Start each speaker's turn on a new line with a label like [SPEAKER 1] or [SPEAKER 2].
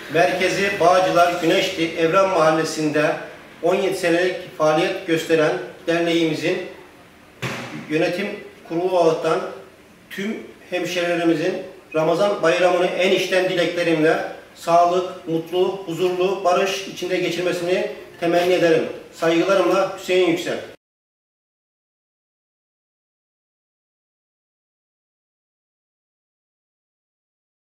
[SPEAKER 1] Merkezi Bağcılar Güneşli Evren Mahallesi'nde 17 senelik faaliyet gösteren derneğimizin yönetim kurulu ağıttan tüm hemşehrilerimizin Ramazan bayramını en içten dileklerimle sağlık, mutlu, huzurlu, barış içinde geçirmesini temenni ederim. Saygılarımla Hüseyin Yüksel.